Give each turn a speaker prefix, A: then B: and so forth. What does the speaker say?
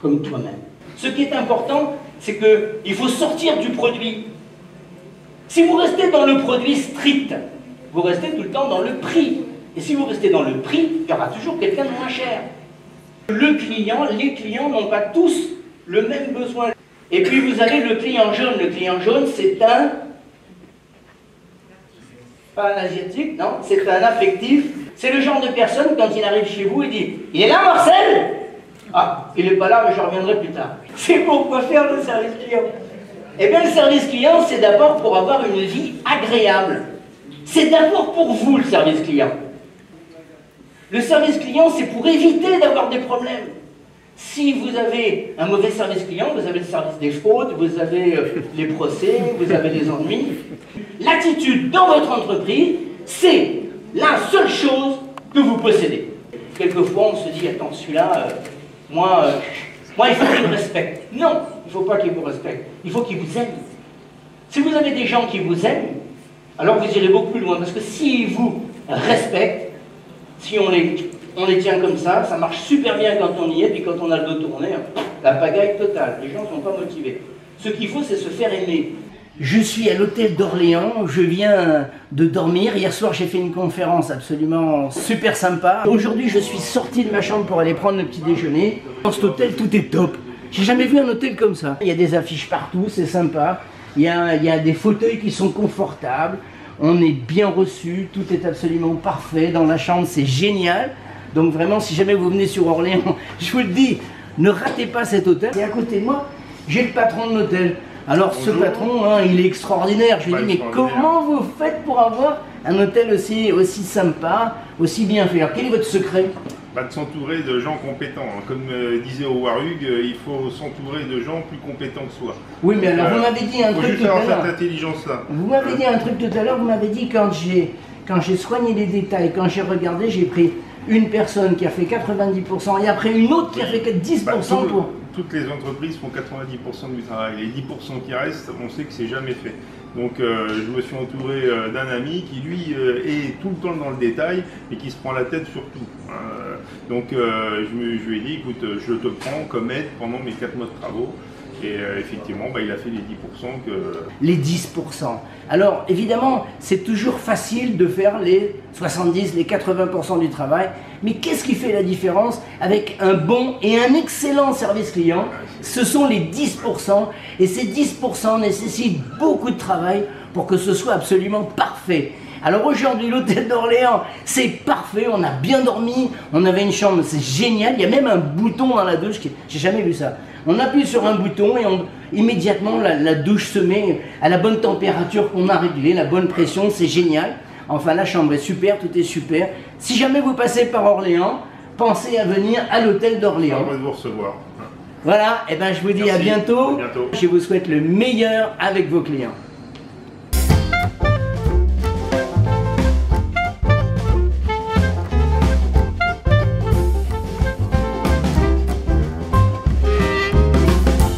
A: comme toi-même. Ce qui est important, c'est qu'il faut sortir du produit. Si vous restez dans le produit strict, vous restez tout le temps dans le prix. Et si vous restez dans le prix, il y aura toujours quelqu'un de moins cher. Le client, les clients n'ont pas tous le même besoin. Et puis vous avez le client jaune. Le client jaune, c'est un... Pas un asiatique, non, c'est un affectif. C'est le genre de personne, quand il arrive chez vous, il dit « Il est là, Marcel ?» Ah, il n'est pas là, mais je reviendrai plus tard. C'est pourquoi faire le service client. Eh bien, le service client, c'est d'abord pour avoir une vie agréable. C'est d'abord pour vous, le service client. Le service client, c'est pour éviter d'avoir des problèmes. Si vous avez un mauvais service client, vous avez le service des fraudes, vous avez les procès, vous avez les ennuis. L'attitude dans votre entreprise, c'est la seule chose que vous possédez. Quelquefois, on se dit, attends, celui-là, moi, il faut qu'il me respecte. Non, il ne faut pas qu'il vous respecte. Il faut qu'il vous aime. Si vous avez des gens qui vous aiment, alors vous irez beaucoup plus loin. Parce que s'ils vous respectent, si on les tient comme ça marche super bien quand on y est, puis quand on a le dos tourné, la pagaille totale. Les gens ne sont pas motivés. Ce qu'il faut, c'est se faire aimer. Je suis à l'hôtel d'Orléans, je viens de dormir. Hier soir, j'ai fait une conférence absolument super sympa. Aujourd'hui, je suis sorti de ma chambre pour aller prendre le petit déjeuner. Dans cet hôtel, tout est top. J'ai jamais vu un hôtel comme ça. Il y a des affiches partout, c'est sympa. Il y a des fauteuils qui sont confortables. On est bien reçu, tout est absolument parfait. Dans la chambre, c'est génial. Donc vraiment, si jamais vous venez sur Orléans, je vous le dis, ne ratez pas cet hôtel. Et à côté de moi, j'ai le patron de l'hôtel. Alors ce patron, hein, il est extraordinaire. Je lui dis, mais comment vous faites pour avoir un hôtel aussi sympa, aussi bien fait? Alors quel est votre secret?
B: De s'entourer de gens compétents. Comme disait Howard Hughes, il faut s'entourer de gens plus compétents que soi.
A: Oui, mais alors vous m'avez dit un truc tout à l'heure.
B: Cette intelligence-là.
A: Vous m'avez dit un truc tout à l'heure, vous m'avez dit quand j'ai soigné les détails, quand j'ai regardé, j'ai pris une personne qui a fait 90% et après une autre qui a fait 10% pour...
B: Toutes les entreprises font 90% du travail. Les 10% qui restent, on sait que c'est jamais fait. Donc je me suis entouré d'un ami qui lui est tout le temps dans le détail et qui se prend la tête sur tout. Donc je lui ai dit, écoute, je te prends comme aide pendant mes 4 mois de travaux. Et effectivement, il a fait les 10% que...
A: Les 10%. Alors, évidemment, c'est toujours facile de faire les 70, les 80% du travail. Mais qu'est-ce qui fait la différence avec un bon et un excellent service client? Ce sont les 10%. Et ces 10% nécessitent beaucoup de travail pour que ce soit absolument parfait. Alors aujourd'hui, l'hôtel d'Orléans, c'est parfait, on a bien dormi, on avait une chambre, c'est génial, il y a même un bouton dans la douche, j'ai jamais vu ça. On appuie sur un bouton et immédiatement la douche se met à la bonne température qu'on a réglée, la bonne pression, c'est génial. Enfin, la chambre est super, tout est super. Si jamais vous passez par Orléans, pensez à venir à l'hôtel d'Orléans.
B: On va vous recevoir.
A: Voilà, et ben je vous dis à bientôt.
B: À bientôt.
A: Je vous souhaite le meilleur avec vos clients.